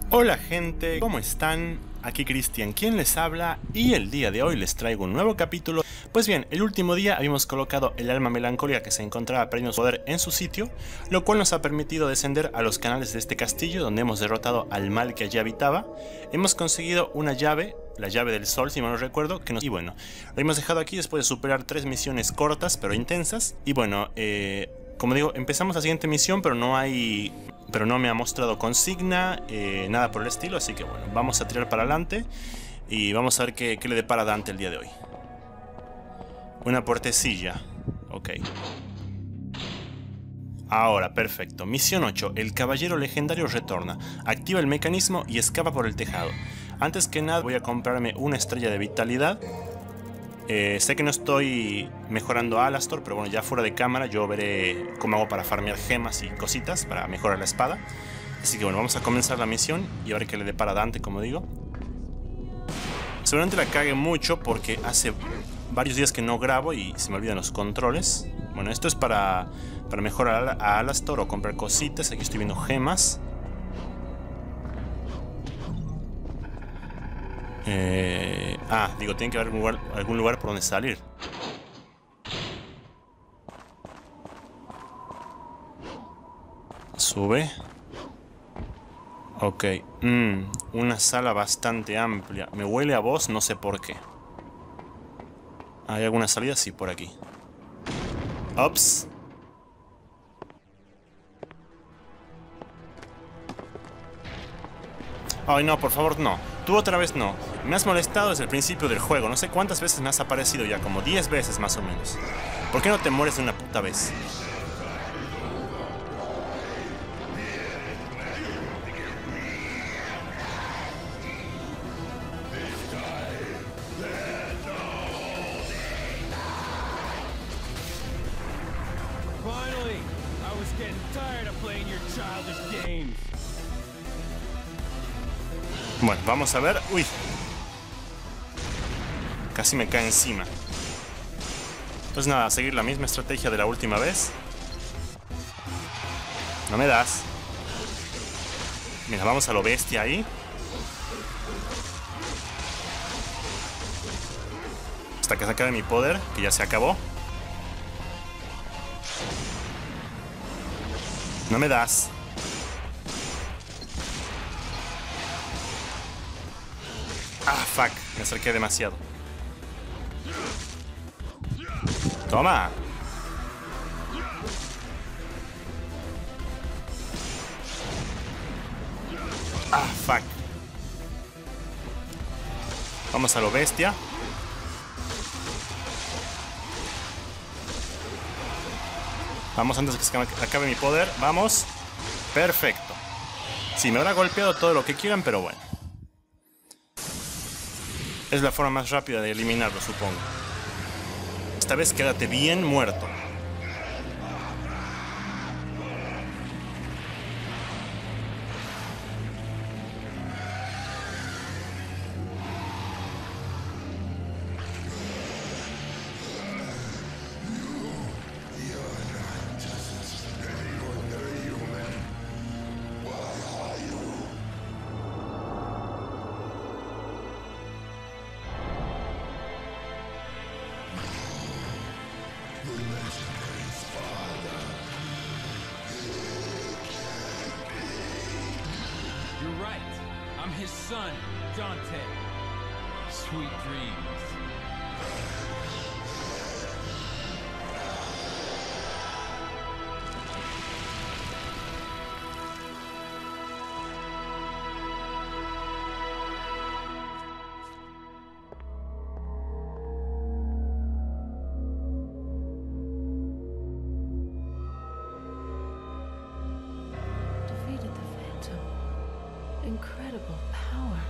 Hola gente, ¿cómo están? Aquí Cristian, quien les habla, y el día de hoy les traigo un nuevo capítulo. Pues bien, el último día habíamos colocado el alma melancólica que se encontraba perdiendo su poder en su sitio, lo cual nos ha permitido descender a los canales de este castillo donde hemos derrotado al mal que allí habitaba. Hemos conseguido una llave, la llave del sol si mal no recuerdo, y bueno, lo hemos dejado aquí después de superar 3 misiones cortas pero intensas. Y bueno, como digo, empezamos la siguiente misión, pero no me ha mostrado consigna, nada por el estilo, así que bueno, vamos a tirar para adelante y vamos a ver qué le depara Dante el día de hoy. Una puertecilla, ok. Ahora, perfecto. Misión 8. El caballero legendario retorna. Activa el mecanismo y escapa por el tejado. Antes que nada voy a comprarme una estrella de vitalidad. Sé que no estoy mejorando a Alastor, pero bueno, ya fuera de cámara yo veré cómo hago para farmear gemas y cositas para mejorar la espada. Así que bueno, vamos a comenzar la misión y a ver qué le depara Dante, como digo. Seguramente la cague mucho porque hace varios días que no grabo y se me olvidan los controles. Bueno, esto es para mejorar a Alastor o comprar cositas. Aquí estoy viendo gemas. Digo, tiene que haber algún lugar por donde salir. Sube. Ok. Una sala bastante amplia. Me huele a voz, no sé por qué. ¿Hay alguna salida? Sí, por aquí. Ops. Ay, no, por favor, no. Tú otra vez no. Me has molestado desde el principio del juego. No sé cuántas veces me has aparecido ya, como 10 veces más o menos. ¿Por qué no te mueres de una puta vez? Bueno, vamos a ver. Uy. Casi me cae encima. Pues nada, a seguir la misma estrategia de la última vez. No me das. Mira, vamos a lo bestia ahí. Hasta que se acabe mi poder, que ya se acabó. No me das. Ah, fuck. Me acerqué demasiado. Toma. Ah, fuck. Vamos a lo bestia. Vamos antes de que se acabe mi poder. Vamos. Perfecto. Sí, me habrá golpeado todo lo que quieran, pero bueno. Es la forma más rápida de eliminarlo, supongo. Esta vez quédate bien muerto. You're right. I'm his son, Dante. Sweet dreams. Defeated the Phantom. Incredible power.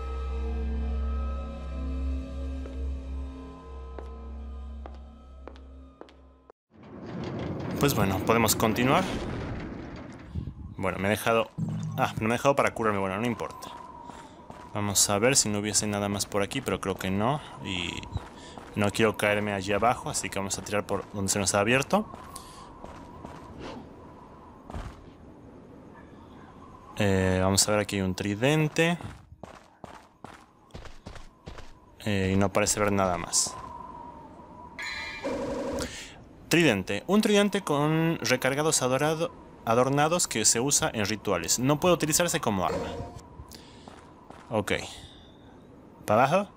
Pues bueno, podemos continuar. Bueno, me he dejado... Ah, no me he dejado para curarme, bueno, no importa. Vamos a ver si no hubiese nada más por aquí, pero creo que no. Y no quiero caerme allí abajo, así que vamos a tirar por donde se nos ha abierto. Vamos a ver, aquí hay un tridente. Y no parece haber nada más. Tridente. Un tridente con recargados adornados que se usa en rituales. No puede utilizarse como arma. Ok. ¿Para abajo?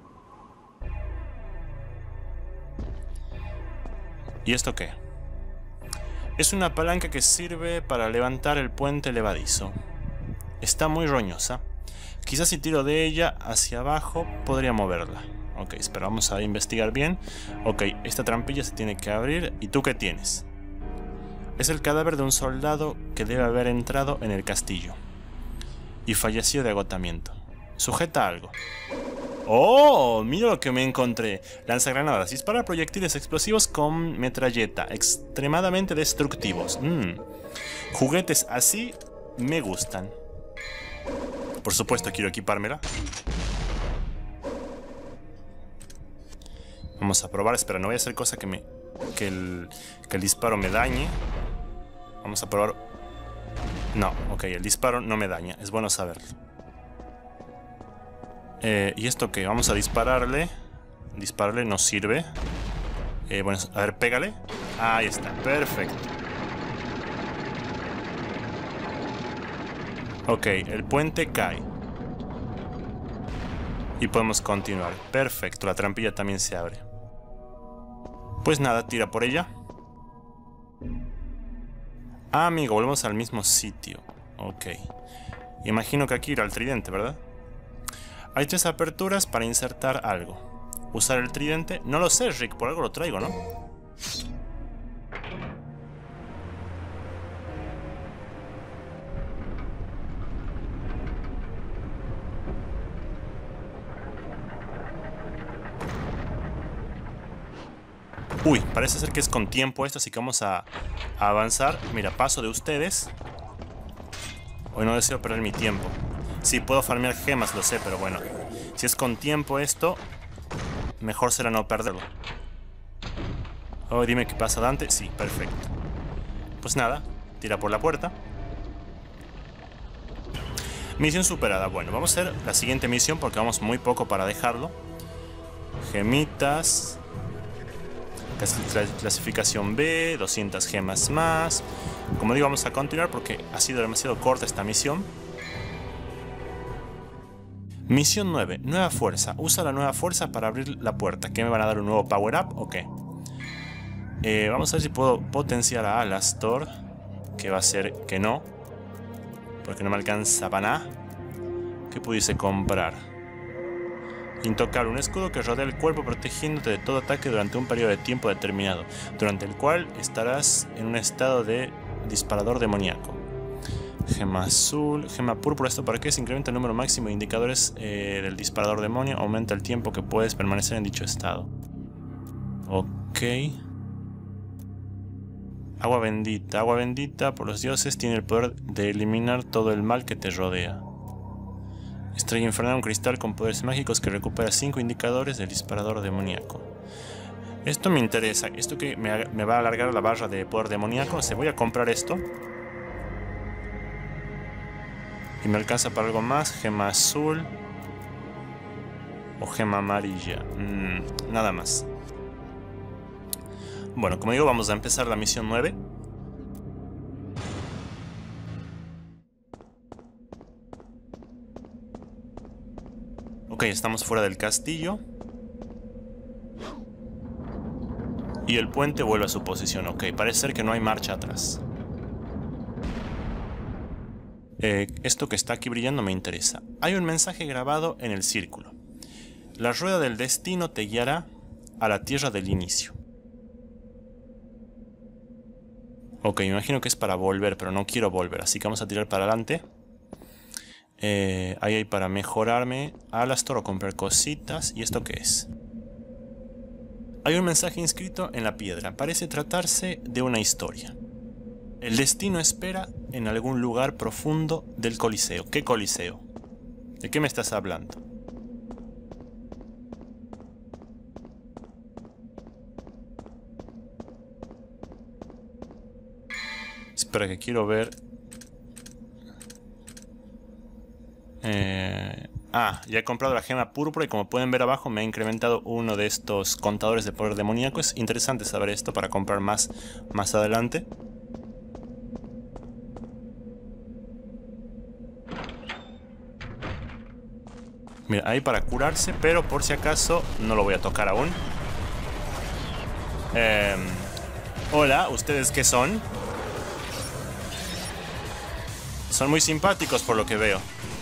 ¿Y esto qué? Es una palanca que sirve para levantar el puente levadizo. Está muy roñosa. Quizás si tiro de ella hacia abajo podría moverla. Ok, espera, vamos a investigar bien. Ok, esta trampilla se tiene que abrir. ¿Y tú qué tienes? Es el cadáver de un soldado que debe haber entrado en el castillo y falleció de agotamiento. Sujeta algo. ¡Oh! Mira lo que me encontré. Lanzagranadas. Dispara proyectiles explosivos con metralleta. Extremadamente destructivos. Juguetes así me gustan. Por supuesto quiero equipármela. Vamos a probar. Espera, no voy a hacer cosa que el disparo me dañe. Vamos a probar. No, ok, el disparo no me daña. Es bueno saberlo. ¿Y esto qué? Vamos a dispararle. Dispararle no sirve. Bueno, a ver, pégale. Ahí está, perfecto. Ok, el puente cae. Y podemos continuar. Perfecto, la trampilla también se abre. Pues nada, tira por ella. Ah, amigo, volvemos al mismo sitio. Ok. Imagino que aquí irá el tridente, ¿verdad? Hay 3 aperturas para insertar algo. Usar el tridente. No lo sé, Rick, por algo lo traigo, ¿no? Uy, parece ser que es con tiempo esto, así que vamos a avanzar. Mira, paso de ustedes. Hoy no deseo perder mi tiempo. Sí, puedo farmear gemas, lo sé, pero bueno. Si es con tiempo esto, mejor será no perderlo. Oh, dime qué pasa, Dante. Sí, perfecto. Pues nada, tira por la puerta. Misión superada. Bueno, vamos a hacer la siguiente misión porque vamos muy poco para dejarlo. Gemitas. Clasificación B, 200 gemas más. Como digo, vamos a continuar porque ha sido demasiado corta esta misión. Misión 9, nueva fuerza. Usa la nueva fuerza para abrir la puerta. ¿Qué me van a dar, un nuevo power up o qué? Vamos a ver si puedo potenciar a Alastor. Que va a ser que no, porque no me alcanza para nada. ¿Qué pudiese comprar? Intocable, un escudo que rodea el cuerpo protegiéndote de todo ataque durante un periodo de tiempo determinado, durante el cual estarás en un estado de disparador demoníaco. Gema azul, gema púrpura, ¿esto para qué? Se incrementa el número máximo de indicadores del disparador demonio, aumenta el tiempo que puedes permanecer en dicho estado. Ok. Agua bendita por los dioses, tiene el poder de eliminar todo el mal que te rodea. Estrella infernal, un cristal con poderes mágicos que recupera 5 indicadores del disparador demoníaco. Esto me interesa. Esto que me va a alargar la barra de poder demoníaco. No sé, voy a comprar esto. Y me alcanza para algo más. Gema azul. O gema amarilla. Nada más. Bueno, como digo, vamos a empezar la misión 9. Ok, estamos fuera del castillo. Y el puente vuelve a su posición. Ok, parece ser que no hay marcha atrás. Esto que está aquí brillando me interesa. Hay un mensaje grabado en el círculo. La rueda del destino te guiará a la tierra del inicio. Ok, me imagino que es para volver, pero no quiero volver, así que vamos a tirar para adelante. Ahí hay para mejorarme Alastor o comprar cositas. ¿Y esto qué es? Hay un mensaje inscrito en la piedra. Parece tratarse de una historia. El destino espera en algún lugar profundo del Coliseo. ¿Qué Coliseo? ¿De qué me estás hablando? Espera que quiero ver. Ya he comprado la gema púrpura y como pueden ver abajo me ha incrementado uno de estos contadores de poder demoníaco. Es interesante saber esto para comprar más adelante. Mira, ahí para curarse, pero por si acaso no lo voy a tocar aún. Hola, ¿ustedes qué son? Son muy simpáticos por lo que veo.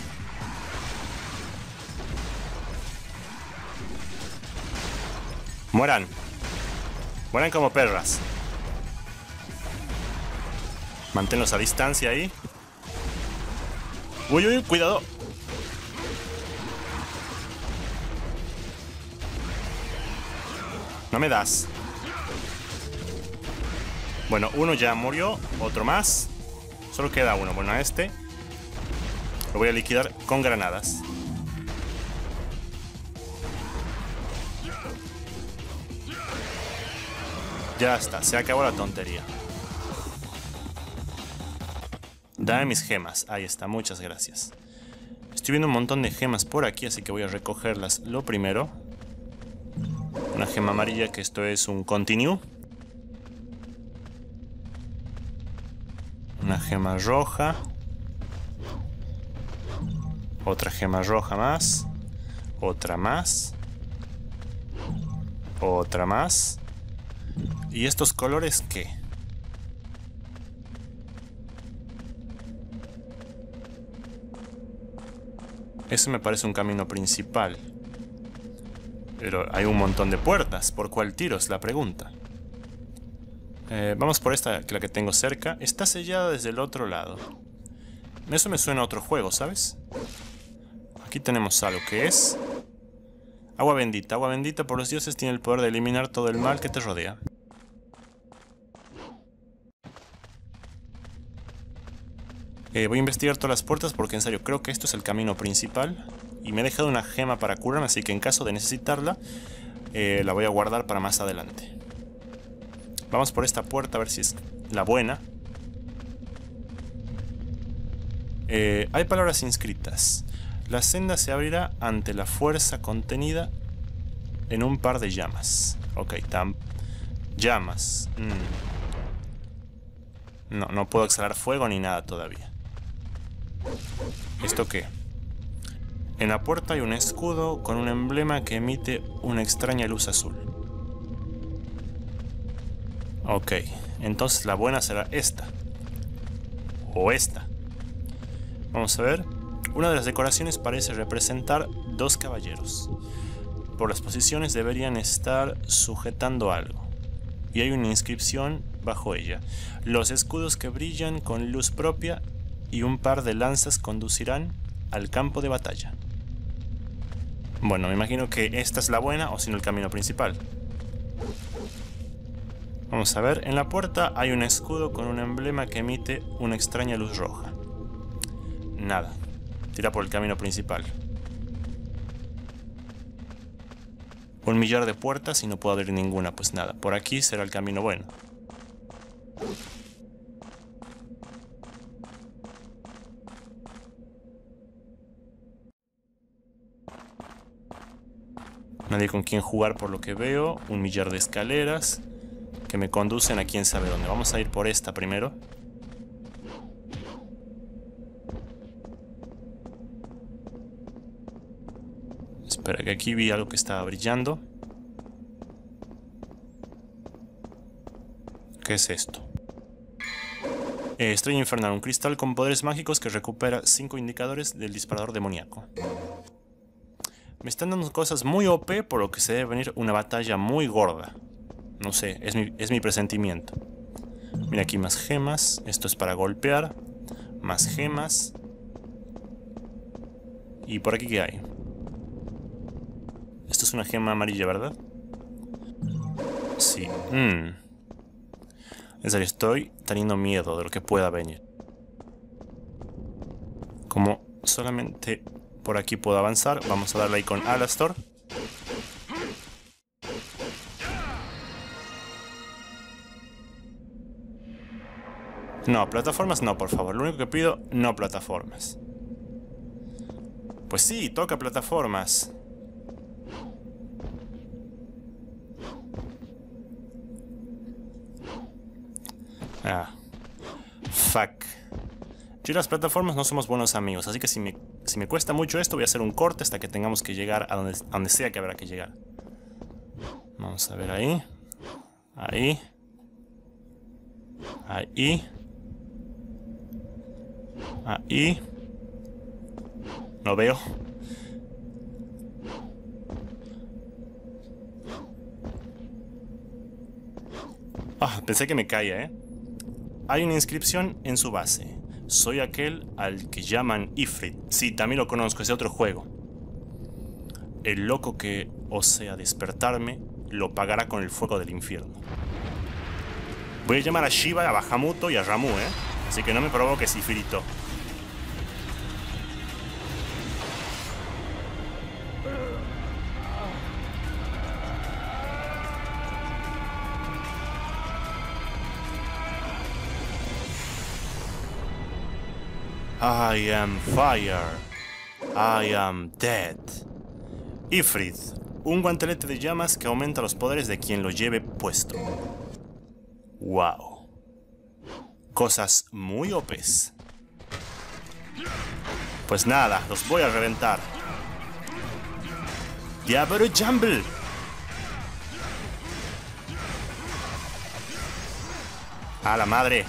Mueran. Mueran como perras. Manténlos a distancia ahí. Uy, uy, cuidado. No me das. Bueno, uno ya murió. Otro más. Solo queda uno. Bueno, a este lo voy a liquidar con granadas. Ya está, se acabó la tontería. Dame mis gemas. Ahí está, muchas gracias. Estoy viendo un montón de gemas por aquí, así que voy a recogerlas lo primero. Una gema amarilla, que esto es un continue. Una gema roja. Otra gema roja más. Otra más. Otra más. ¿Y estos colores qué? Eso me parece un camino principal. Pero hay un montón de puertas. ¿Por cuál tiro? Es la pregunta. Vamos por esta, la que tengo cerca. Está sellada desde el otro lado. Eso me suena a otro juego, ¿sabes? Aquí tenemos algo que es... agua bendita. Agua bendita por los dioses tiene el poder de eliminar todo el mal que te rodea. Voy a investigar todas las puertas porque en serio creo que esto es el camino principal. Y me he dejado una gema para curarme, así que en caso de necesitarla, la voy a guardar para más adelante. Vamos por esta puerta a ver si es la buena. Hay palabras inscritas. La senda se abrirá ante la fuerza contenida en un par de llamas. Ok, llamas. No puedo exhalar fuego ni nada todavía. ¿Esto qué? En la puerta hay un escudo con un emblema que emite una extraña luz azul. Ok, entonces la buena será esta. O esta. Vamos a ver. Una de las decoraciones parece representar dos caballeros. Por las posiciones deberían estar sujetando algo. Y hay una inscripción bajo ella. Los escudos que brillan con luz propia y un par de lanzas conducirán al campo de batalla. Bueno, me imagino que esta es la buena o si no el camino principal. Vamos a ver, en la puerta hay un escudo con un emblema que emite una extraña luz roja. Nada, tira por el camino principal. Un millar de puertas y no puedo abrir ninguna, pues nada, por aquí será el camino bueno. Nadie con quien jugar por lo que veo. Un millar de escaleras que me conducen a quién sabe dónde. Vamos a ir por esta primero. Espera, que aquí vi algo que estaba brillando. ¿Qué es esto? Estrella infernal, un cristal con poderes mágicos que recupera 5 indicadores del disparador demoníaco. Me están dando cosas muy OP, por lo que se debe venir una batalla muy gorda. No sé, es mi presentimiento. Mira, aquí más gemas. Esto es para golpear. Más gemas. ¿Y por aquí qué hay? Esto es una gema amarilla, ¿verdad? Sí. En serio, estoy teniendo miedo de lo que pueda venir. Como solamente por aquí puedo avanzar, vamos a darle ahí con Alastor. No, plataformas no, por favor. Lo único que pido, no plataformas. Pues sí, toca plataformas. Ah. Fuck. Yo y las plataformas no somos buenos amigos, así que si me cuesta mucho esto, voy a hacer un corte hasta que tengamos que llegar a donde sea que habrá que llegar. Vamos a ver ahí. Ahí. Ahí. Ahí. No veo. Ah, pensé que me caía, ¿eh? Hay una inscripción en su base. Soy aquel al que llaman Ifrit. Sí, también lo conozco, es de otro juego. El loco que osea despertarme lo pagará con el fuego del infierno. Voy a llamar a Shiva, a Bahamut y a Ramu, ¿eh? Así que no me provoques, Ifrito. I am fire. I am dead. Ifrit, un guantelete de llamas que aumenta los poderes de quien lo lleve puesto. Wow. Cosas muy OPs. Pues nada, los voy a reventar. Diablo Jumble. A la madre.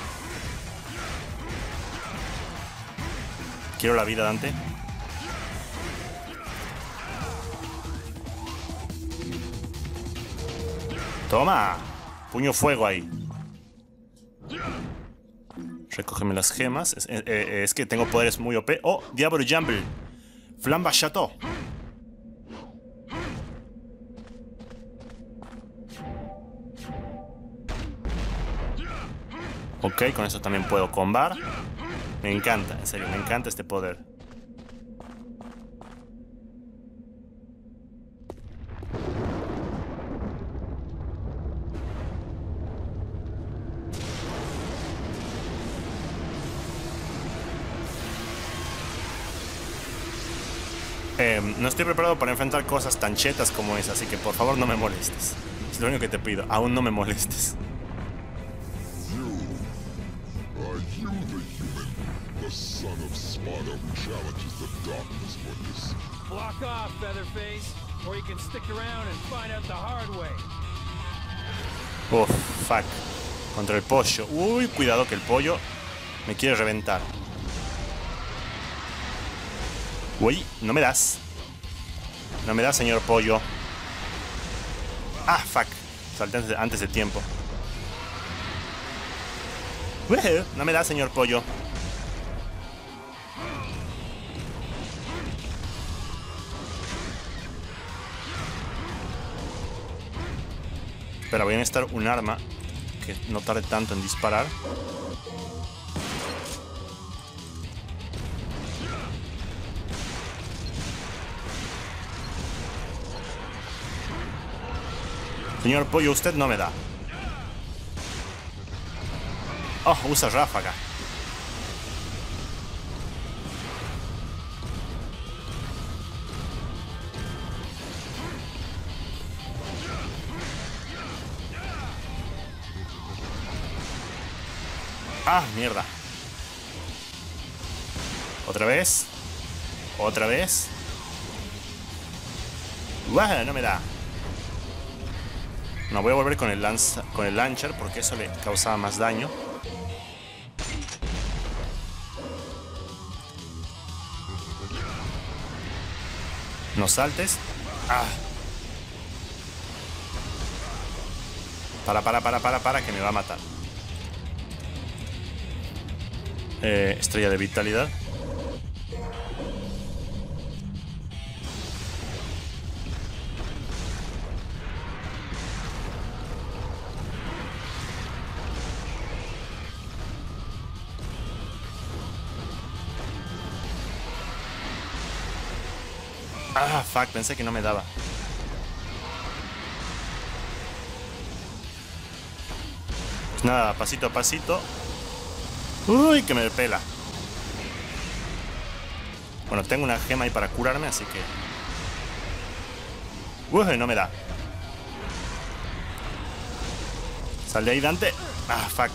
Quiero la vida, Dante. Toma. Puño fuego ahí. Recógeme las gemas. Es que tengo poderes muy OP. Oh, Diablo Jumble. Flamba Chateau. Ok, con eso también puedo combar. Me encanta, en serio, me encanta este poder. No estoy preparado para enfrentar cosas tan chetas como esa, así que por favor no me molestes. Es lo único que te pido, aún no me molestes. The son of Sparta who challenges the darkness for this. Block off, Featherface, or you can stick around and find out the hard way. Uff, fuck. Contra el pollo. Uy, cuidado que el pollo me quiere reventar. Uy, no me das. No me das, señor pollo. Ah, fuck. Salté antes de tiempo. No me das, señor pollo. Espera, voy a necesitar un arma que no tarde tanto en disparar. Señor pollo, usted no me da. Oh, usa ráfaga. Ah, mierda. Otra vez. Otra vez. No me da. No, voy a volver con el launcher porque eso le causaba más daño. No saltes. Ah. Para, que me va a matar. Estrella de vitalidad. Ah, fuck, pensé que no me daba. Pues nada, pasito a pasito. Uy, que me pela. Bueno, tengo una gema ahí para curarme, así que... Uy, no me da. Sal de ahí, Dante. Ah, fuck.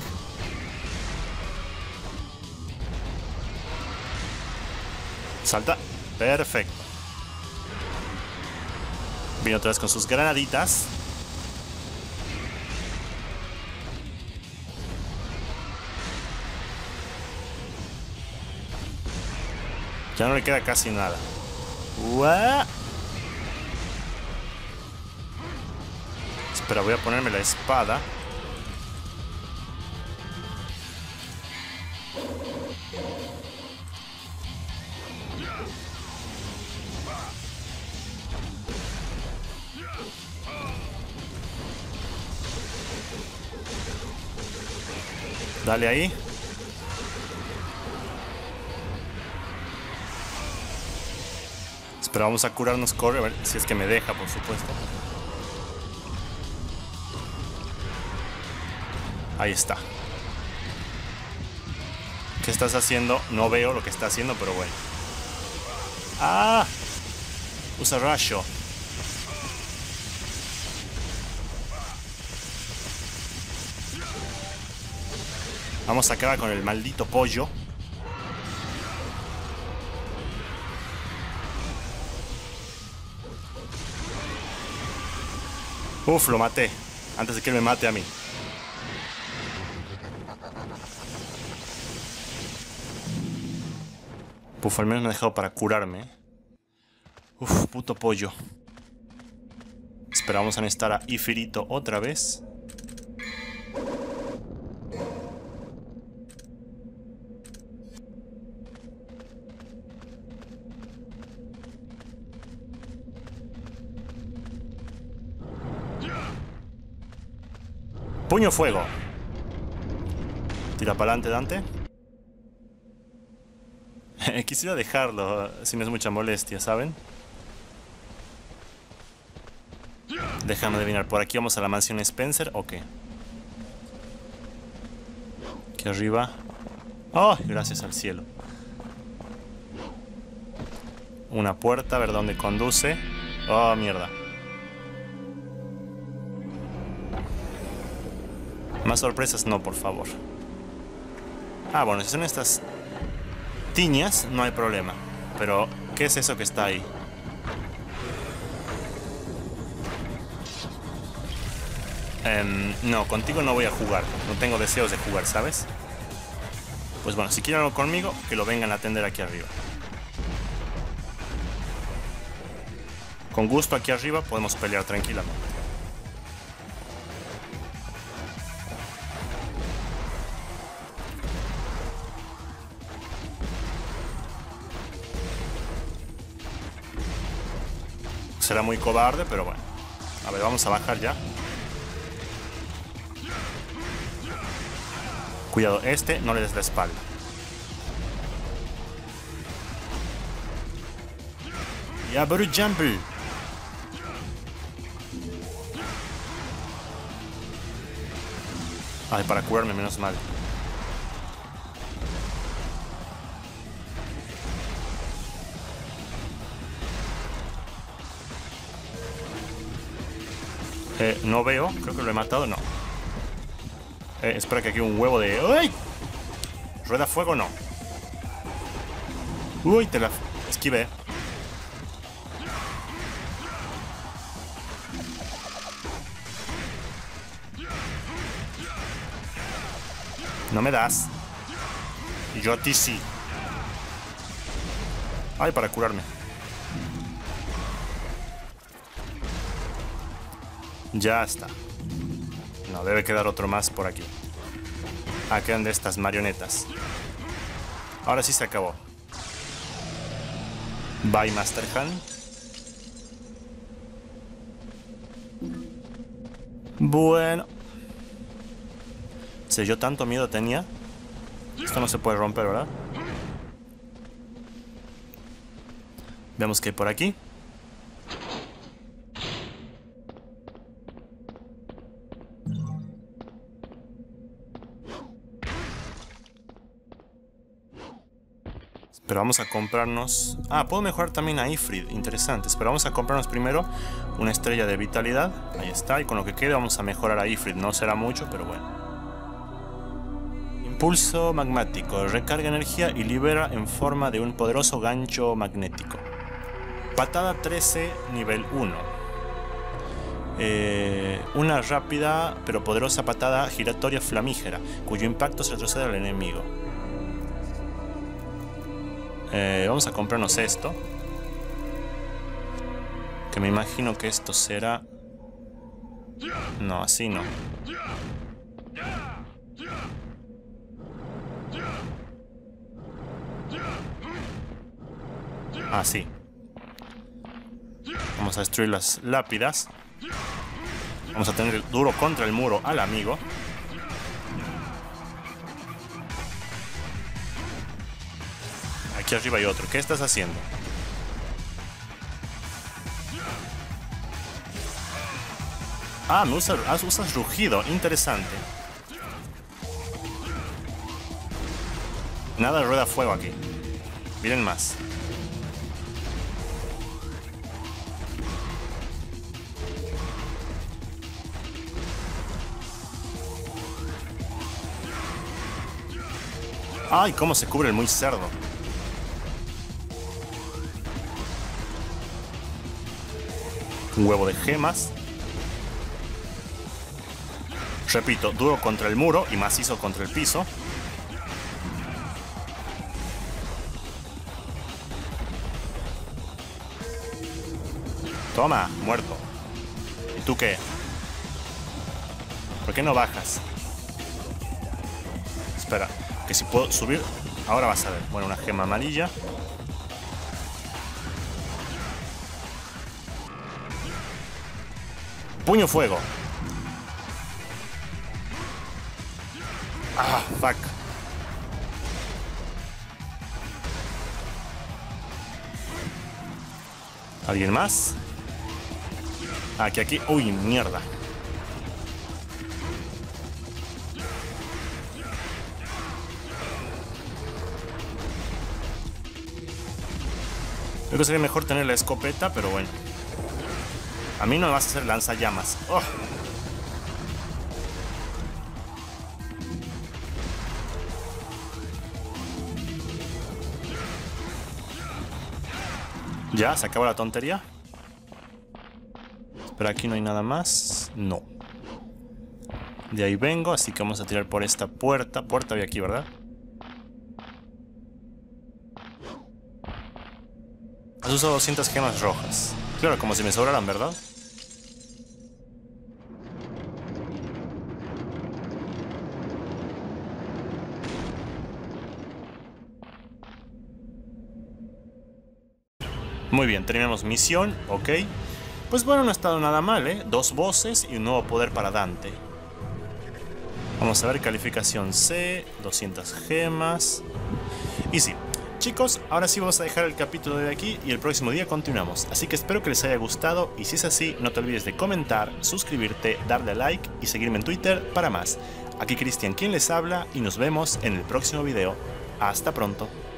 Salta. Perfecto. Viene otra vez con sus granaditas. Ya no le queda casi nada. ¡Uah! Espera, voy a ponerme la espada. Dale ahí. Espera, vamos a curarnos, corre, a ver si es que me deja, por supuesto. Ahí está. ¿Qué estás haciendo? No veo lo que está haciendo, pero bueno. ¡Ah! Usa rayo. Vamos a acabar con el maldito pollo. Uf, lo maté. Antes de que él me mate a mí. Uf, al menos me ha dejado para curarme. Uf, puto pollo. Esperamos a necesitar a Ifirito otra vez. Puño fuego. Tira para adelante, Dante. Quisiera dejarlo, si no es mucha molestia, ¿saben? Déjame adivinar, ¿por aquí vamos a la mansión Spencer o qué? Aquí arriba. ¡Oh! Gracias al cielo. Una puerta, a ver dónde conduce. ¡Oh, mierda! Más sorpresas no, por favor. Ah, bueno, si son estas tiñas, no hay problema. Pero, ¿qué es eso que está ahí? No, contigo no voy a jugar. No tengo deseos de jugar, ¿sabes? Pues bueno, si quieren algo conmigo, que lo vengan a atender aquí arriba. Con gusto aquí arriba podemos pelear tranquilamente. Será muy cobarde, pero bueno. A ver, vamos a bajar ya. Cuidado, no le des la espalda. Ya, pero jumble. Ay, para curarme, menos mal. No veo, creo que lo he matado, no. Espera que aquí hay un huevo de... ¡Uy! ¿Rueda fuego? No. Uy, te la esquivé. No me das. Y yo a ti sí. Ay, para curarme. Ya está. No, debe quedar otro más por aquí. Ah, quedan de estas marionetas. Ahora sí se acabó. Bye, Master Han. Bueno. Si yo tanto miedo tenía. Esto no se puede romper, ¿verdad? Veamos qué hay por aquí. Pero vamos a comprarnos... Ah, puedo mejorar también a Ifrit. Interesante. Pero vamos a comprarnos primero una estrella de vitalidad. Ahí está. Y con lo que quede vamos a mejorar a Ifrit. No será mucho, pero bueno. Impulso magmático. Recarga energía y libera en forma de un poderoso gancho magnético. Patada 13, nivel 1. Una rápida pero poderosa patada giratoria flamígera, cuyo impacto se retrocede al enemigo. Vamos a comprarnos esto. Que me imagino que esto será... No, así no. Así. Vamos a destruir las lápidas. Vamos a tener duro contra el muro al amigo. Aquí arriba hay otro. ¿Qué estás haciendo? Ah, usas rugido. Interesante. Nada de rueda fuego aquí. Miren más. Ay, cómo se cubre el muy cerdo. Un huevo de gemas. Repito, duro contra el muro y macizo contra el piso. Toma, muerto. ¿Y tú qué? ¿Por qué no bajas? Espera, que si puedo subir. Ahora vas a ver. Bueno, una gema amarilla. Puño fuego. Ah, fuck. ¿Alguien más? Aquí. Uy, mierda. Creo que sería mejor tener la escopeta, pero bueno. A mí no me vas a hacer lanzallamas. Oh. ¿Ya? ¿Se acabó la tontería? Pero aquí no hay nada más. No. De ahí vengo, así que vamos a tirar por esta puerta. Puerta había aquí, ¿verdad? Has usado 200 gemas rojas. Claro, como si me sobraran, ¿verdad? Muy bien, terminamos misión, ok. Pues bueno, no ha estado nada mal, ¿eh? 2 voces y un nuevo poder para Dante. Vamos a ver, calificación C, 200 gemas. Y sí, chicos, ahora sí vamos a dejar el capítulo de aquí y el próximo día continuamos. Así que espero que les haya gustado y si es así, no te olvides de comentar, suscribirte, darle a like y seguirme en Twitter para más. Aquí Cristian quien les habla y nos vemos en el próximo video. Hasta pronto.